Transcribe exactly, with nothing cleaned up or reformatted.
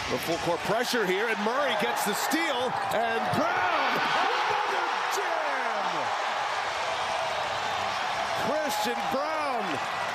The full court pressure here, and Murray gets the steal, and Braun, another jam! Christian Braun